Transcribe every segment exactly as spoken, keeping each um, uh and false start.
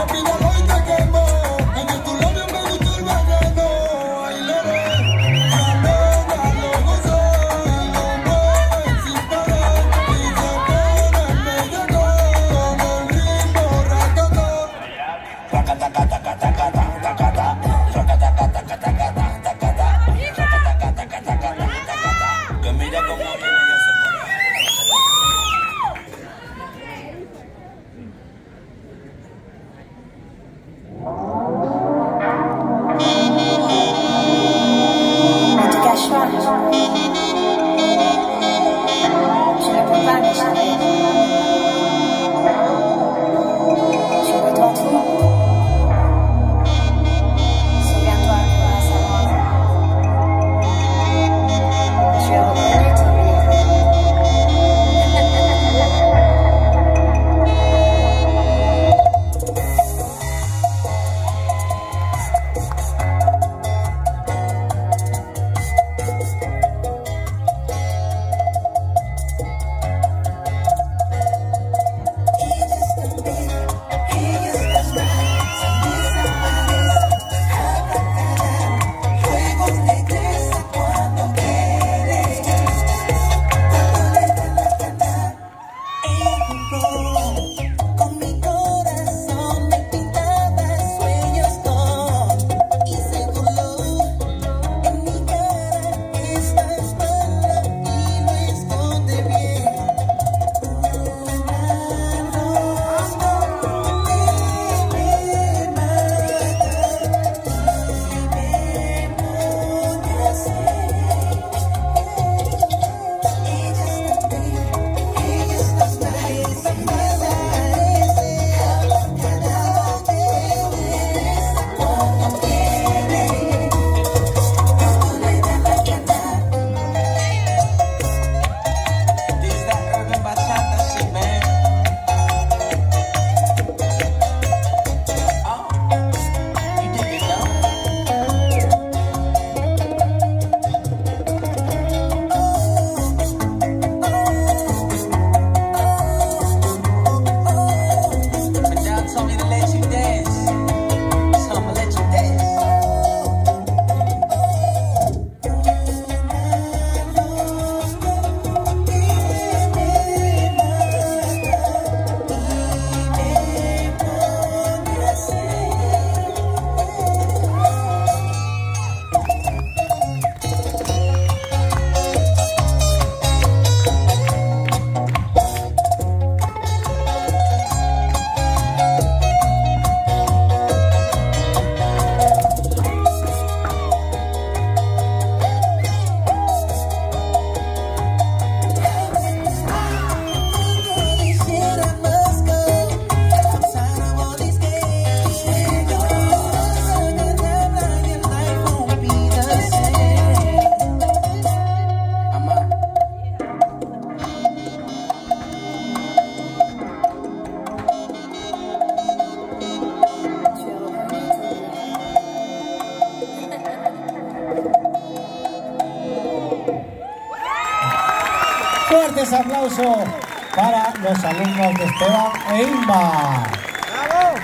Fuertes aplausos para los alumnos de Esteban e Inma. ¡Bravo!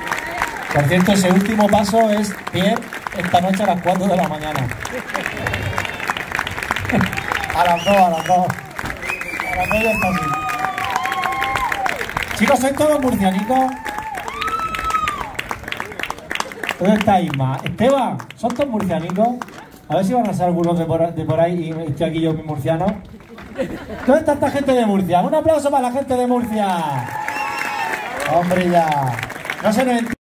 Por cierto, ese último paso es bien esta noche a las cuatro de la mañana. A las dos, a las dos. A las dos ya está así. Chicos, ¿sois todos murcianicos? ¿Dónde está Inma? Esteban, ¿son todos murcianicos? A ver si van a ser algunos de por, de por ahí y estoy aquí yo, mi murciano. ¿Dónde está esta gente de Murcia? Un aplauso para la gente de Murcia. Hombre, ya. No se nos entiende.